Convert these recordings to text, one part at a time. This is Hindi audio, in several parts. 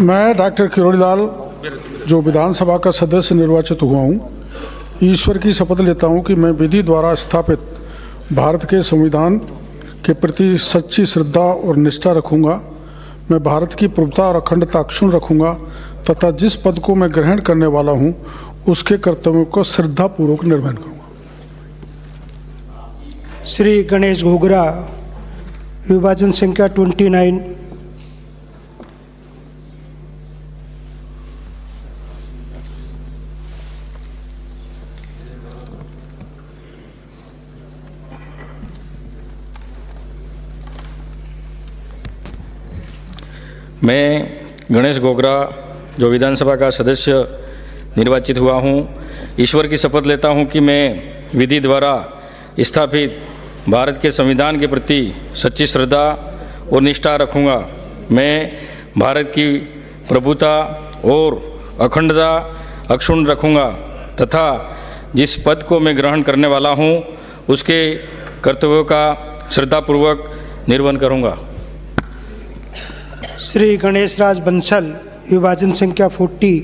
मैं डॉक्टर किरोड़ीलाल जो विधानसभा का सदस्य निर्वाचित हुआ हूँ, ईश्वर की शपथ लेता हूँ कि मैं विधि द्वारा स्थापित भारत के संविधान के प्रति सच्ची श्रद्धा और निष्ठा रखूँगा। मैं भारत की प्रभुता और अखंडता अक्षुण्ण रखूँगा तथा जिस पद को मैं ग्रहण करने वाला हूँ उसके कर्तव्यों को श्रद्धापूर्वक निर्वहन करूँगा। श्री गणेश घोगरा, विभाजन संख्या 29। मैं गणेश घोगरा जो विधानसभा का सदस्य निर्वाचित हुआ हूँ, ईश्वर की शपथ लेता हूँ कि मैं विधि द्वारा स्थापित भारत के संविधान के प्रति सच्ची श्रद्धा और निष्ठा रखूँगा। मैं भारत की प्रभुता और अखंडता अक्षुण्ण रखूँगा तथा जिस पद को मैं ग्रहण करने वाला हूँ उसके कर्तव्यों का श्रद्धापूर्वक निर्वहन करूँगा। श्री गणेश राज बंसल, विभाजन संख्या 40।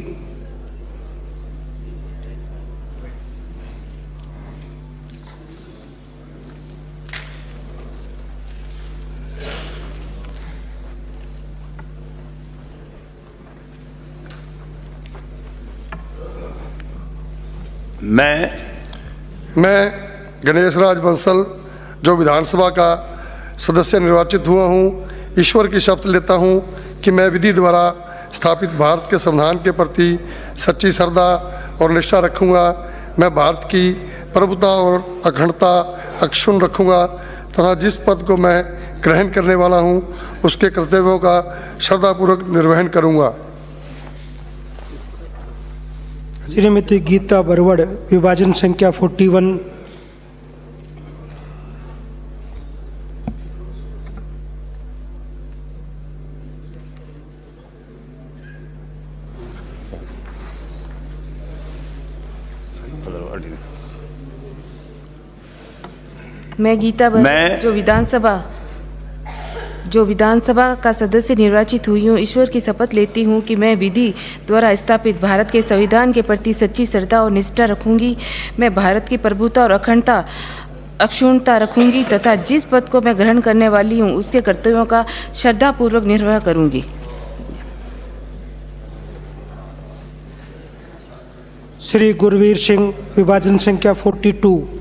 मैं गणेश राज बंसल जो विधानसभा का सदस्य निर्वाचित हुआ हूँ, ईश्वर की शपथ लेता हूँ कि मैं विधि द्वारा स्थापित भारत के संविधान के प्रति सच्ची श्रद्धा और निष्ठा रखूँगा। मैं भारत की प्रभुता और अखंडता अक्षुण्ण रखूँगा तथा जिस पद को मैं ग्रहण करने वाला हूँ उसके कर्तव्यों का श्रद्धापूर्वक निर्वहन करूँगा। श्रीमती गीता बरवड़, विभाजन संख्या 41। मैं गीता बरवड़ जो विधानसभा का सदस्य निर्वाचित हुई हूँ, ईश्वर की शपथ लेती हूँ कि मैं विधि द्वारा स्थापित भारत के संविधान के प्रति सच्ची श्रद्धा और निष्ठा रखूँगी। मैं भारत की प्रभुता और अखंडता अक्षुण्णता रखूँगी तथा जिस पद को मैं ग्रहण करने वाली हूँ उसके कर्तव्यों का श्रद्धापूर्वक निर्वाह करूँगी। श्री गुरवीर सिंह, विभाजन संख्या 42।